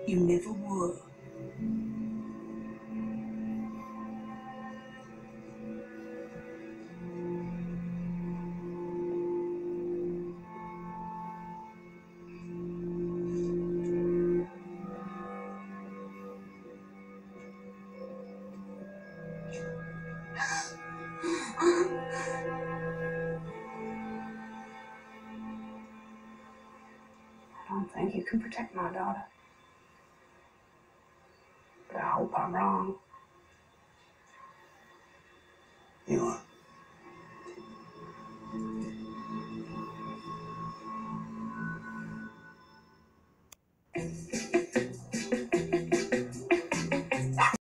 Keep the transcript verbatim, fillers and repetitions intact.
You never would. I don't think you can protect my daughter. But I hope I'm wrong. You are.